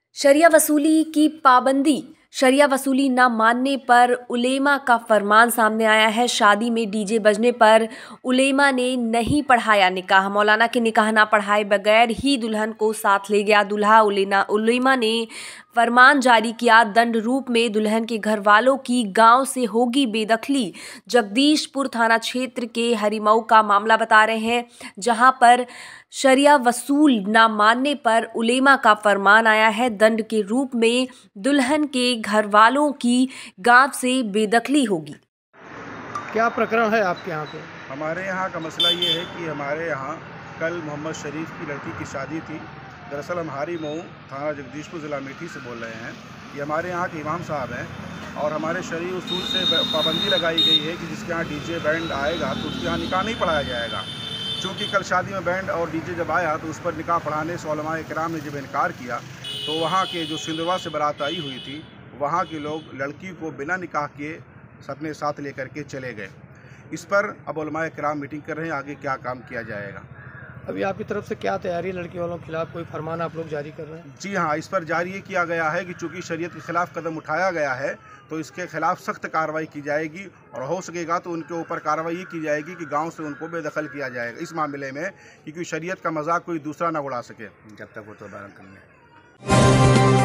शरिया वसूली की पाबंदी। शरिया वसूली न मानने पर उलेमा का फरमान सामने आया है। शादी में डीजे बजने पर उलेमा ने नहीं पढ़ाया निकाह। मौलाना के निकाह ना पढ़ाए बगैर ही दुल्हन को साथ ले गया दूल्हा। उलेमा ने फरमान जारी किया, दंड रूप में दुल्हन के घर वालों की गांव से होगी बेदखली। जगदीशपुर थाना क्षेत्र के हरिमऊ का मामला बता रहे हैं, जहां पर शरिया वसूल ना मानने पर उलेमा का फरमान आया है। दंड के रूप में दुल्हन के घर वालों की गांव से बेदखली होगी। क्या प्रकरण है आपके यहाँ पे? हमारे यहाँ का मसला ये है कि हमारे यहाँ कल मोहम्मद शरीफ की लड़की की शादी थी। दरअसल हम हरिमऊ थाना जगदीशपुर ज़िला अमेठी से बोल रहे हैं। ये हमारे यहाँ के इमाम साहब हैं और हमारे शरई उसूल से पाबंदी लगाई गई है कि जिसके यहाँ डीजे बैंड आएगा तो उसके यहाँ निकाह नहीं पढ़ाया जाएगा। चूँकि कल शादी में बैंड और डीजे जब आया तो उस पर निकाह पढ़ाने से उलमाए किराम ने जब इनकार किया तो वहाँ के जो सिंधवा से बारात आई हुई थी, वहाँ के लोग लड़की को बिना निकाह किए अपने साथ लेकर के चले गए। इस पर अब उलमाए किराम मीटिंग कर रहे हैं, आगे क्या काम किया जाएगा। अभी आपकी तरफ से क्या तैयारी, लड़की वालों के खिलाफ कोई फरमान आप लोग जारी कर रहे हैं? जी हाँ, इस पर जारी ये किया गया है कि चूँकि शरीयत के खिलाफ कदम उठाया गया है तो इसके खिलाफ सख्त कार्रवाई की जाएगी और हो सकेगा तो उनके ऊपर कार्रवाई ये की जाएगी कि गांव से उनको बेदखल किया जाएगा इस मामले में, क्योंकि शरीयत का मजाक कोई दूसरा ना उड़ा सके जब तक वो तौबा न कर ले।